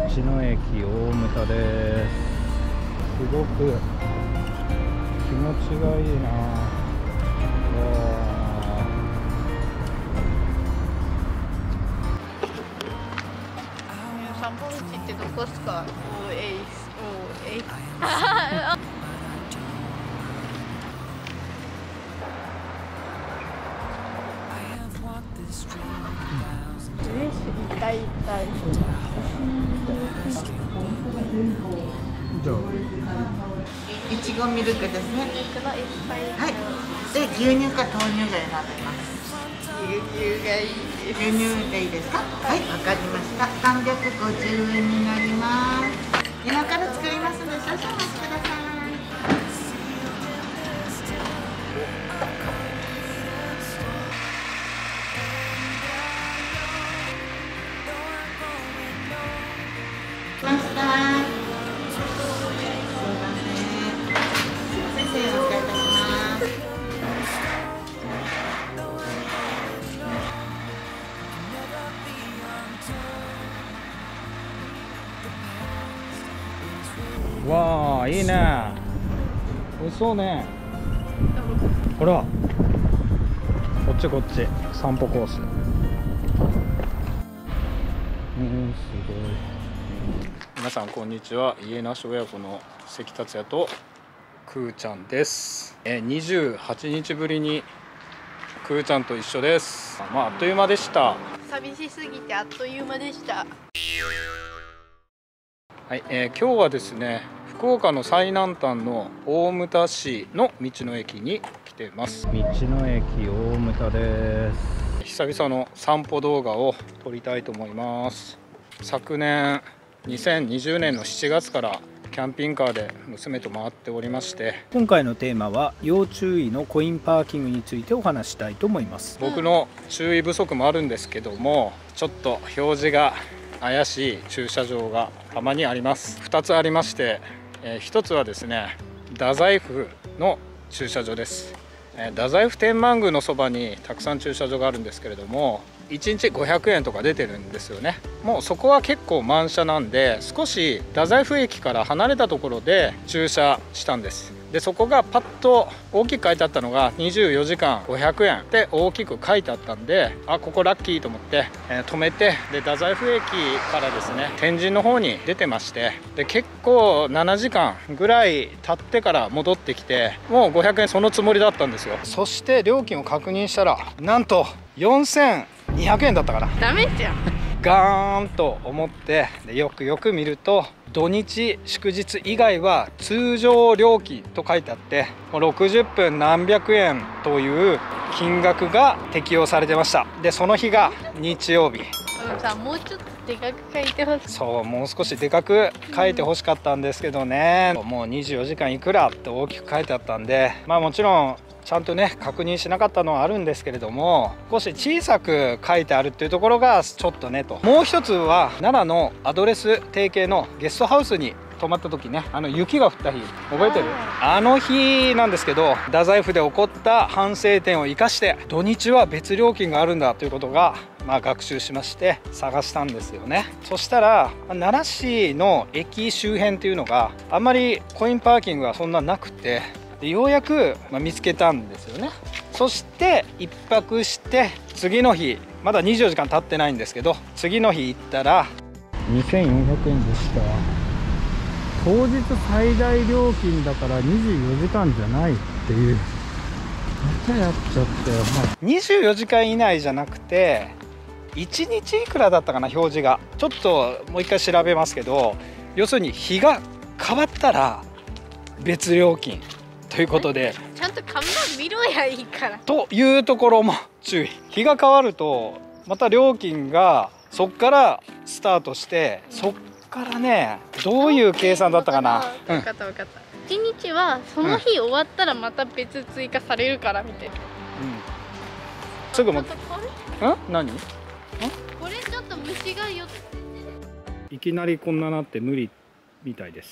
の駅大牟田です。すごく気持ちがいいな。 散歩道ってどこですか？痛い。 じゃあいちごミルクですね。はい。で牛乳か豆乳が選べます。 牛乳がいいです。 牛乳でいいですか？はい、わかりました。350円になります。今から作りますので少々お待ちください。ました。 わあ、いいね。美味しそうね。ほら、こっち散歩コース。すごい。皆さんこんにちは。家なし親子の関達也とくーちゃんです。28日ぶりにくーちゃんと一緒です。あっという間でした。 寂しすぎてあっという間でした。 はい、今日はですね、福岡の最南端の大牟田市の道の駅に来ています。道の駅大牟田です。久々の散歩動画を撮りたいと思います。昨年2020年の7月からキャンピングカーで娘と回っておりまして、今回のテーマは要注意のコインパーキングについてお話したいと思います。僕の注意不足もあるんですけども、ちょっと表示が怪しい駐車場がたまにあります。2つありまして、1つはですね、太宰府の駐車場です。太宰府天満宮のそばにたくさん駐車場があるんですけれども、1日500円とか出てるんですよね。もうそこは結構満車なんで、少し太宰府駅から離れたところで駐車したんです。でそこがパッと大きく書いてあったのが24時間500円って大きく書いてあったんで、ここラッキーと思って、止めて、で太宰府駅からですね、天神の方に出てまして、で結構7時間ぐらい経ってから戻ってきて、もう500円そのつもりだったんですよ。そして料金を確認したら、なんと4200円だったかな。 ダメじゃん。 ガーンと思って、でよく見ると、土日祝日以外は通常料金と書いてあって、もう60分何百円という金額が適用されてました。でその日が日曜日。 もうちょっとでかく書いてほしい。 そう、もう少しでかく書いてほしかったんですけどね、もう24時間いくらって大きく書いてあったんで、もちろんちゃんとね確認しなかったのはあるんですけれども、少し小さく書いてあるっていうところがちょっとねと。もう一つは奈良のアドレス提携のゲストハウスに泊まった時ね、雪が降った日覚えてる？あの日なんですけど、太宰府で起こった反省点を生かして土日は別料金があるんだということが学習しまして、探したんですよね。そしたら奈良市の駅周辺っていうのがあんまりコインパーキングがそんななくて、でようやく見つけたんですよね。そして1泊して次の日、まだ24時間経ってないんですけど、次の日行ったら2400円でした。当日最大料金だから24時間じゃないっていう、またやっちゃったよ。24時間以内じゃなくて1日いくらだったかな、表示が。ちょっともう一回調べますけど、要するに日が変わったら別料金ということで、 ちゃんと看板見ろや、いいから。 というところも注意。日が変わるとまた料金がそっからスタートして、そっからね、どういう計算だったかな。 分かった。1日はその日終わったらまた別追加されるからみたいな。 すぐも何？ これちょっと虫がよ。 いきなりこんななって無理みたいです。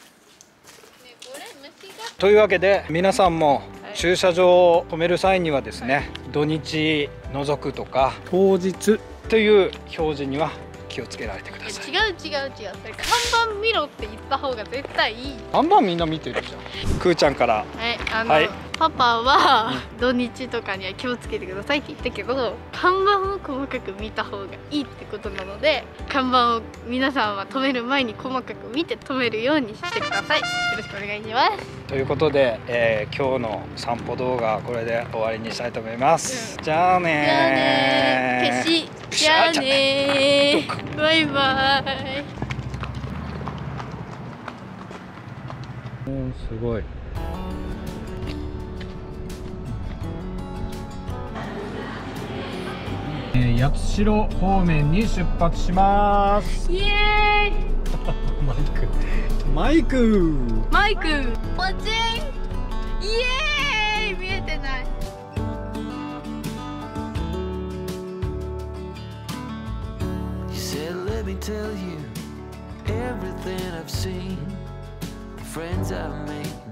というわけで、皆さんも駐車場を止める際にはですね、土日除くとか当日という表示には気をつけられてください。 違う。それ看板見ろって言った方が絶対いい。 看板みんな見てるじゃん。くーちゃんから。はい、 パパは土日とかには気をつけてくださいって言ったけど、看板を細かく見た方がいいってことなので、看板を皆さんは止める前に細かく見て止めるようにしてください。よろしくお願いします。 ということで、今日の散歩動画はこれで終わりにしたいと思います。じゃあねー。 じゃあねー。バイバイ。 すごい。八代方面に出発します。 イエーイ。 マイクポチン。イエーイ。見えてない。 Let me tell you everything I've seen, the friends I've made.